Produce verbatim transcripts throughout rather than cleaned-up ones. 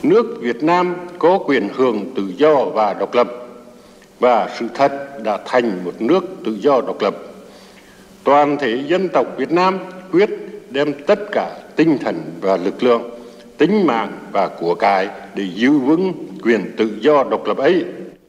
nước Việt Nam có quyền hưởng tự do và độc lập, và sự thật đã thành một nước tự do độc lập. Toàn thể dân tộc Việt Nam quyết đem tất cả tinh thần và lực lượng, tính mạng và của cải để giữ vững quyền tự do độc lập ấy.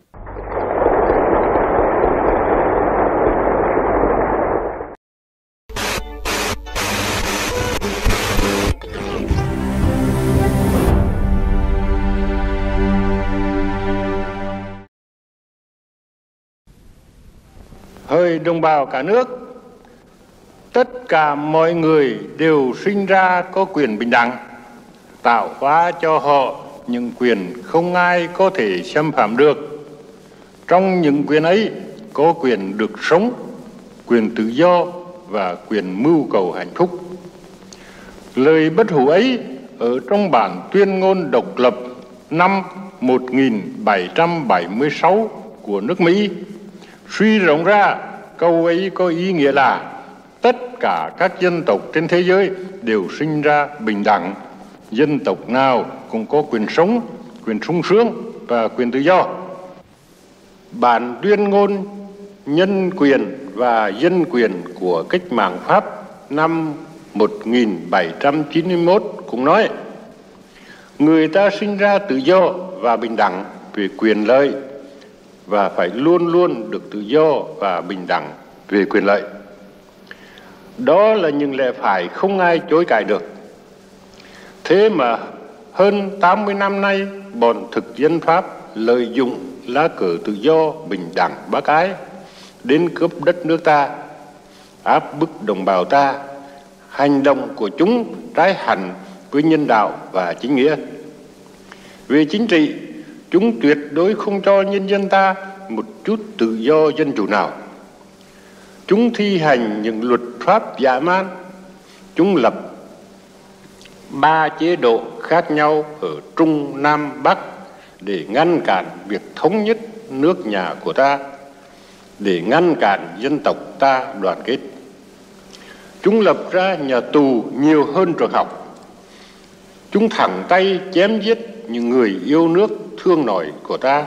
Hỡi đồng bào cả nước, tất cả mọi người đều sinh ra có quyền bình đẳng, tạo hóa cho họ những quyền không ai có thể xâm phạm được. Trong những quyền ấy có quyền được sống, quyền tự do và quyền mưu cầu hạnh phúc. Lời bất hủ ấy ở trong bản tuyên ngôn độc lập năm một nghìn bảy trăm bảy mươi sáu của nước Mỹ. Suy rộng ra, câu ấy có ý nghĩa là tất cả các dân tộc trên thế giới đều sinh ra bình đẳng. Dân tộc nào cũng có quyền sống, quyền sung sướng và quyền tự do. Bản tuyên ngôn nhân quyền và dân quyền của cách mạng Pháp năm một nghìn bảy trăm chín mươi mốt cũng nói: người ta sinh ra tự do và bình đẳng về quyền lợi và phải luôn luôn được tự do và bình đẳng về quyền lợi. Đó là những lẽ phải không ai chối cãi được. Thế mà hơn tám mươi năm nay, bọn thực dân Pháp lợi dụng lá cờ tự do, bình đẳng, bác ái đến cướp đất nước ta, áp bức đồng bào ta. Hành động của chúng trái hẳn với nhân đạo và chính nghĩa. Về chính trị, chúng tuyệt đối không cho nhân dân ta một chút tự do dân chủ nào. Chúng thi hành những luật pháp dã man. Chúng lập ba chế độ khác nhau ở Trung, Nam, Bắc để ngăn cản việc thống nhất nước nhà của ta, để ngăn cản dân tộc ta đoàn kết. Chúng lập ra nhà tù nhiều hơn trường học. Chúng thẳng tay chém giết những người yêu nước thương nòi của ta.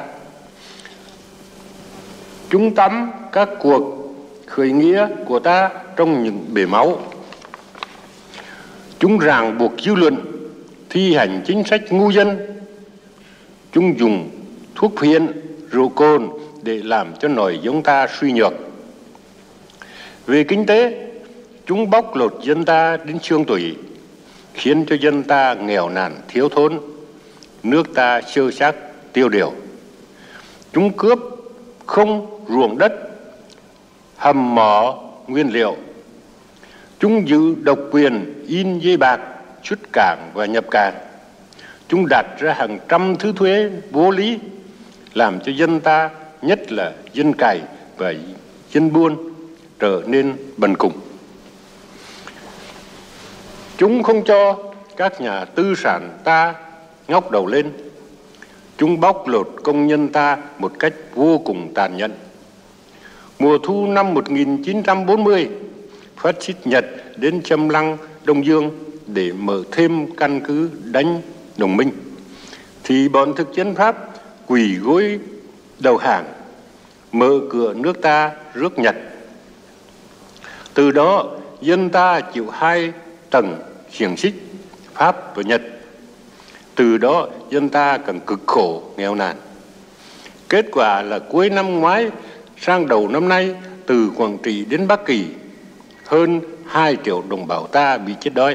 Chúng tắm các cuộc khởi nghĩa của ta trong những bể máu. Chúng ràng buộc dư luận, thi hành chính sách ngu dân. Chúng dùng thuốc phiện, rượu cồn để làm cho nòi giống ta suy nhược. Về kinh tế, chúng bóc lột dân ta đến xương tủy, khiến cho dân ta nghèo nàn thiếu thốn, nước ta xơ xác tiêu điều. Chúng cướp không ruộng đất, hầm mỏ nguyên liệu. Chúng giữ độc quyền in giấy bạc, xuất cảng và nhập cảng. Chúng đặt ra hàng trăm thứ thuế vô lý, làm cho dân ta, nhất là dân cày và dân buôn, trở nên bần cùng. Chúng không cho các nhà tư sản ta ngóc đầu lên. Chúng bóc lột công nhân ta một cách vô cùng tàn nhẫn. Mùa thu năm một nghìn chín trăm bốn mươi, phát xít Nhật đến Châm Lăng, Đông Dương để mở thêm căn cứ đánh đồng minh, thì bọn thực dân Pháp quỳ gối đầu hàng, mở cửa nước ta rước Nhật. Từ đó, dân ta chịu hai tầng xiềng xích, Pháp và Nhật. Từ đó, dân ta càng cực khổ, nghèo nàn. Kết quả là cuối năm ngoái sang đầu năm nay, từ Quảng Trị đến Bắc Kỳ, hơn hai triệu đồng bào ta bị chết đói.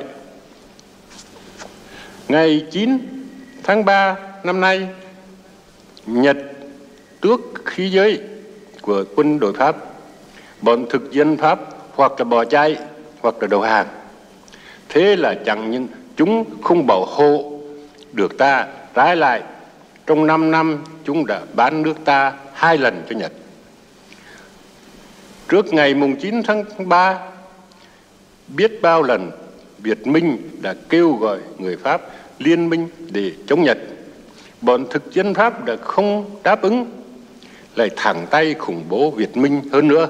Ngày chín tháng ba năm nay, Nhật tước khí giới của quân đội Pháp. Bọn thực dân Pháp hoặc là bỏ chạy hoặc là đầu hàng. Thế là chẳng những chúng không bảo hộ được ta, trái lại trong năm năm chúng đã bán nước ta hai lần cho Nhật. Trước ngày mùng chín tháng ba, biết bao lần Việt Minh đã kêu gọi người Pháp liên minh để chống Nhật. Bọn thực dân Pháp đã không đáp ứng, lại thẳng tay khủng bố Việt Minh hơn nữa.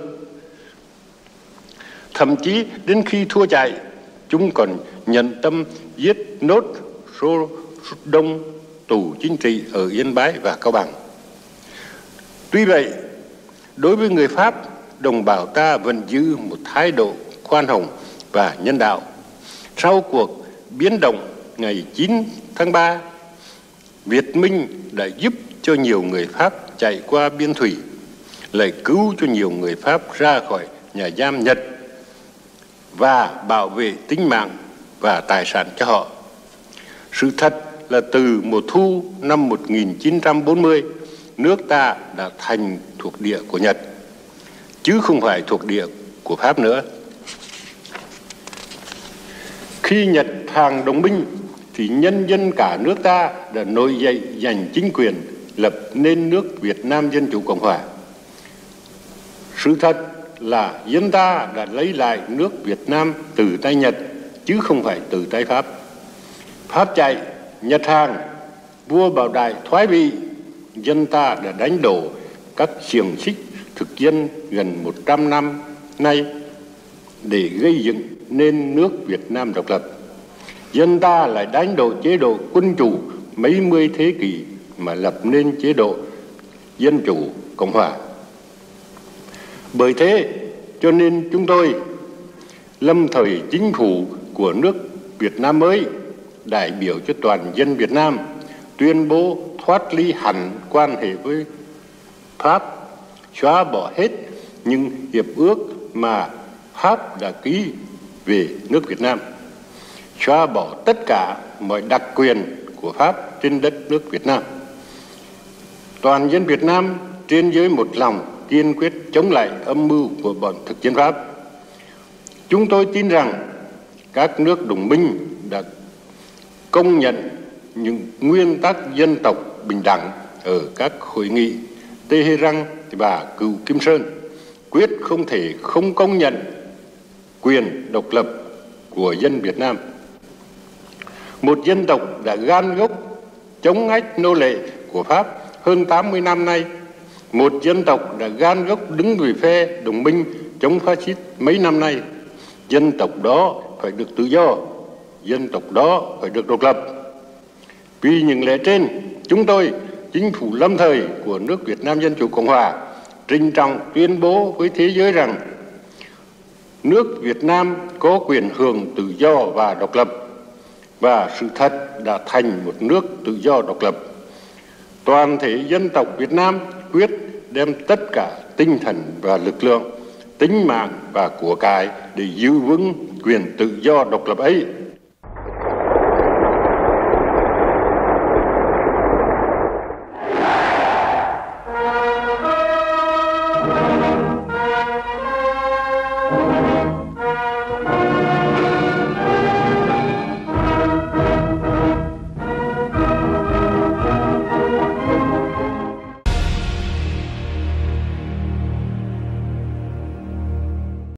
Thậm chí đến khi thua chạy, chúng còn nhận tâm giết nốt số đông tù chính trị ở Yên Bái và Cao Bằng. Tuy vậy, đối với người Pháp, đồng bào ta vẫn giữ một thái độ khoan hồng và nhân đạo. Sau cuộc biến động ngày chín tháng ba, Việt Minh đã giúp cho nhiều người Pháp chạy qua biên thủy, lại cứu cho nhiều người Pháp ra khỏi nhà giam Nhật và bảo vệ tính mạng và tài sản cho họ. Sự thật là từ mùa thu năm một nghìn chín trăm bốn mươi, nước ta đã thành thuộc địa của Nhật, chứ không phải thuộc địa của Pháp nữa. Khi Nhật hàng đồng minh, thì nhân dân cả nước ta đã nổi dậy giành chính quyền, lập nên nước Việt Nam Dân Chủ Cộng Hòa. Sự thật là dân ta đã lấy lại nước Việt Nam từ tay Nhật, chứ không phải từ tay Pháp. Pháp chạy, Nhật hàng, vua Bảo Đại thoái vị, dân ta đã đánh đổ các xiềng xích thực dân gần một trăm năm nay để gây dựng nên nước Việt Nam độc lập. Dân ta lại đánh đổ chế độ quân chủ mấy mươi thế kỷ mà lập nên chế độ Dân Chủ Cộng Hòa. Bởi thế cho nên chúng tôi lâm thời chính phủ của nước Việt Nam mới, đại biểu cho toàn dân Việt Nam, tuyên bố thoát ly hẳn quan hệ với Pháp, xóa bỏ hết những hiệp ước mà Pháp đã ký về nước Việt Nam, xóa bỏ tất cả mọi đặc quyền của Pháp trên đất nước Việt Nam. Toàn dân Việt Nam trên dưới một lòng kiên quyết chống lại âm mưu của bọn thực dân Pháp. Chúng tôi tin rằng các nước đồng minh đã công nhận những nguyên tắc dân tộc bình đẳng ở các hội nghị Tehran và Cựu Kim Sơn, quyết không thể không công nhận quyền độc lập của dân Việt Nam. Một dân tộc đã gan gốc chống ách nô lệ của Pháp hơn tám mươi năm nay, một dân tộc đã gan gốc đứng về phe đồng minh chống phát xít mấy năm nay. Dân tộc đó phải được tự do, dân tộc đó phải được độc lập. Vì những lẽ trên, chúng tôi, chính phủ lâm thời của nước Việt Nam Dân Chủ Cộng Hòa, trinh trọng tuyên bố với thế giới rằng nước Việt Nam có quyền hưởng tự do và độc lập, và sự thật đã thành một nước tự do độc lập. Toàn thể dân tộc Việt Nam quyết đem tất cả tinh thần và lực lượng, tính mạng và của cải để giữ vững quyền tự do độc lập ấy.